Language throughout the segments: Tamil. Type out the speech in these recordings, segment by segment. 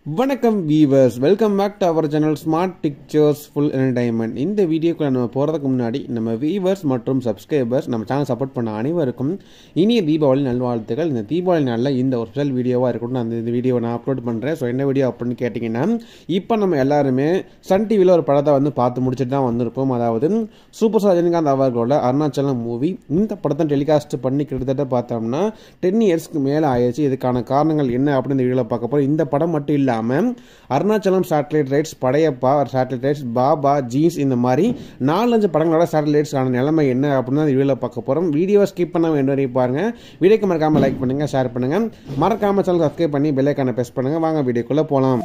வணக்கம் viewers, welcome back to our channel smart pictures full entertainment. இந்த வீடியோக்குள்ள நம்ம போகிறதுக்கு முன்னாடி நம்ம வியூவர்ஸ் மற்றும் சப்ஸ்கிரைபர்ஸ் நம்ம சேனல் சப்போர்ட் பண்ண அனைவருக்கும் இனிய தீபாவளி நல்வாழ்த்துக்கள். இந்த தீபாவளி நாளில் இந்த ஒரு ஸ்பெஷல் வீடியோவாக இருக்கட்டும் அந்த வீடியோவை நான் அப்லோட் பண்ணுறேன். ஸோ என்ன வீடியோ அப்படின்னு கேட்டிங்கன்னா, இப்போ நம்ம எல்லாருமே சன் டிவியில் ஒரு படத்தை பார்த்து முடிச்சுட்டு தான் வந்திருப்போம். அதாவது சூப்பர் ஸ்டார் ரஜினிகாந்த் அவர்களோட அருணாச்சலம் மூவி. இந்த படத்தை டெலிகாஸ்ட் பண்ணி கிட்டத்தட்ட பார்த்தோம்னா 10 இயர்ஸ்க்கு மேலே ஆயிடுச்சு. இதுக்கான காரணங்கள் என்ன அப்படின்னு இந்த வீடியோவில் பார்க்க போகிறோம். இந்த படம் மட்டும் இல்லை, Arunachalam satellite rights, Padayappa satellite rights, Baba, Jeans, இந்த மாதிரி 4-5 படங்களோட சேட்டலைட்ஸ் ஆன நிலைமை என்ன அப்படின்னு இந்த வீடியோவில் பார்க்க போகிறோம். வீடியோ ஸ்கிப் பண்ண வேண்டும் பாருங்க. வீடியோக்கு மறக்காம லைக் பண்ணுங்க, ஷேர் பண்ணுங்க, மறக்காம சேனல் சப்ஸ்கிரைப் பண்ணி பெல் ஐகானை பிரஸ் பண்ணுங்க. வாங்க வீடியோக்குள்ள போலாம்.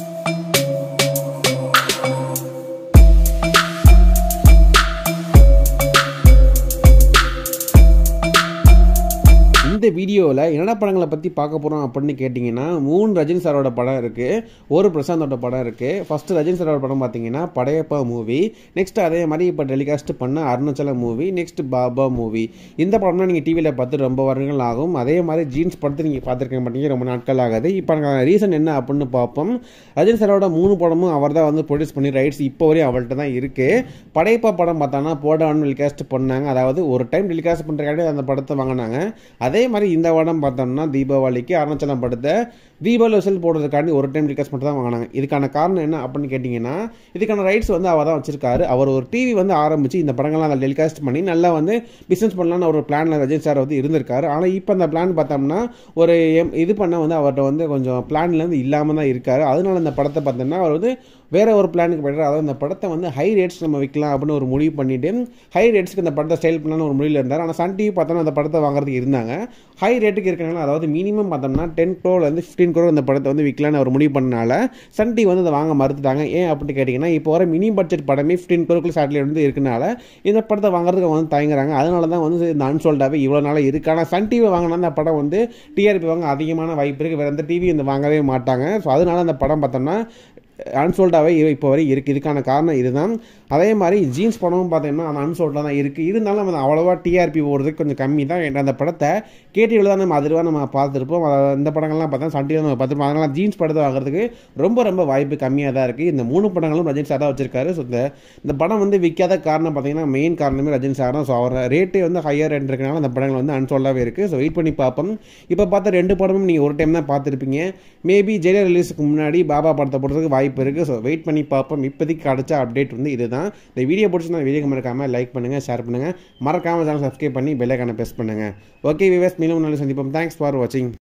இந்த வீடியோவில் என்னென்ன படங்களை பற்றி பார்க்க போகிறோம் அப்படின்னு கேட்டிங்கன்னா, 3 ரஜினி சாரோட படம் இருக்குது, ஒரு பிரசாந்தோட படம் இருக்குது. ஃபஸ்ட்டு ரஜினி சாரோட படம் பார்த்தீங்கன்னா படையப்பா மூவி, நெக்ஸ்ட் அதே மாதிரி இப்போ டெலிகாஸ்ட் பண்ண Arunachalam movie, next Baba movie. இந்த படம்னா நீங்கள் டிவியில் பார்த்து ரொம்ப வருடங்கள் ஆகும். அதே மாதிரி ஜீன்ஸ் படத்தை நீங்கள் பார்த்துருக்க மாட்டீங்க, ரொம்ப நாட்கள் ஆகுது. இப்போ ரீசன் என்ன அப்படின்னு பார்ப்போம். ரஜினி சாரோட 3 படமும் அவர் தான் ப்ரொடியூஸ் பண்ணி ரைட்ஸ் இப்போ வரையும் அவர்கிட்ட தான் இருக்குது. படையப்பா படம் பார்த்தோன்னா போடான்னு டெலிகாஸ்ட் பண்ணாங்க, அதாவது ஒரு டைம் டெலிகாஸ்ட் பண்ணுறக்காண்டி அந்த படத்தை வாங்கினாங்க. அதே மாதிரி இந்த படம் பார்த்தோம்னா தீபாவளிக்கு அருணாச்சலம் படத்தை தீபாவளி வசூல் போடுறதுக்காண்டி ஒரு டைம் ரிக்வெஸ்ட் மட்டும் தான் வாங்கினாங்க. இதுக்கான காரணம் என்ன அப்படின்னு கேட்டிங்கன்னா, இதுக்கான ரைட்ஸ் அவர் தான் வச்சிருக்காரு. அவர் ஒரு டிவி ஆரம்பிச்சு இந்த படங்கள்லாம் அதை டெலிகாஸ்ட் பண்ணி நல்லா பிஸ்னஸ் பண்ணலான்னு ஒரு பிளானில் ரஜினி சார் இருந்திருக்காரு. ஆனால் இப்போ அந்த பிளான் பார்த்தோம்னா ஒரு இது பண்ண அவர்கிட்ட கொஞ்சம் பிளான்லேருந்து இல்லாமல் தான் இருக்காரு. அதனால அந்த படத்தை பார்த்தோம்னா அவர் வேற ஒரு பிளானுக்கு போய்ட்டு, அதாவது இந்த படத்தை ஹை ரேட்ஸ் நம்ம விற்கலாம் அப்படின்னு ஒரு முடிவு பண்ணிட்டு ஹை ரேட்ஸ்க்கு இந்த படத்தை ஸ்டைல் பண்ணலான்னு ஒரு முடிவில் இருந்தார். ஆனால் சன் டிவி பார்த்தோம்னா அந்த படத்தை வாங்குறதுக்கு இருந்தாங்க. ஹை ரேட்டுக்கு இருக்கிறனால, அதாவது மினிமம் பார்த்தோம்னா 10 crore 15 crore இந்த படத்தை விற்கலான்னு ஒரு முடிவு பண்ணனால சன் டிவி அதை வாங்க மறுத்துட்டாங்க. ஏன் அப்படின்னு கேட்டிங்கன்னா, இப்போ வர மினி பட்ஜெட் படமே 15 crore சேட்டலைட் இருக்கனால இந்த படத்தை வாங்குறதுக்கு தயங்குறாங்க. அதனால தான் இந்த அன்சோல்டாகவே இவ்வளோ நாளாக இருக்குது. ஆனால் சன் டிவி வாங்கினா அந்த படம் டிஆர்பி வாங்க அதிகமான வாய்ப்பு இருக்குது. வேறு எந்த டிவி வாங்கவே மாட்டாங்க. ஸோ அதனால அந்த படம் பார்த்தோம்னா அன்சோல்டாகவே இப்போ வரை இருக்குது. இதுக்கான காரணம் இதுதான். அதே மாதிரி ஜீன்ஸ் படமும் பார்த்தீங்கன்னா அந்த அன்சோல்டாக தான் இருக்குது. இருந்தாலும் அவ்வளோவா டிஆர்பி போடுறதுக்கு கொஞ்சம் கம்மி தான். அந்த படத்தை கேட்டிவில் தான் நம்ம பார்த்துருப்போம். இந்த படங்கள்லாம் பார்த்தா சன் டிவியில் நம்ம பார்த்துருப்போம். அதனால் ஜீன்ஸ் படத்தை வாங்குறதுக்கு ரொம்ப வாய்ப்பு கம்மியாக தான் இருக்குது. இந்த 3 படங்களும் ரஜினி சார் தான் வச்சிருக்காரு. ஸோ இந்த படம் விற்காத காரணம் பார்த்தீங்கன்னா மெயின் காரணமே ரஜினி சார் தான். ஸோ அவர் ரேட்டு ஹையர் ரேட் இருக்கனால அந்த படங்கள் அன்சோல்டாகவே இருக்குது. ஸோ வெயிட் பண்ணி பார்ப்போம். இப்போ பார்த்த 2 படமும் நீங்கள் ஒரு டைம் தான் பார்த்துருப்பீங்க. மேபி ஜெயிலர் ரிலீஸுக்கு முன்னாடி பாபா படத்தை போடுறதுக்கு வாய்ப்பு இருக்குது. ஸோ வெயிட் பண்ணி பார்ப்போம். இப்போதைக்கு கிடைச்ச அப்டேட் இதுதான். இந்த வீடியோ பிடிச்சிருந்தா வீடியோக்கு மறக்காமல் லைக் பண்ணுங்கள், ஷேர் பண்ணுங்கள், மறக்காமல் சேனல் சப்ஸ்கிரைப் பண்ணி பெல் ஐகானை பிரஸ் பண்ணுங்கள். ஓகே வியூவர்ஸ், மீண்டும் நல்ல சந்திப்போம். தேங்க்ஸ் ஃபார் வாட்சிங்.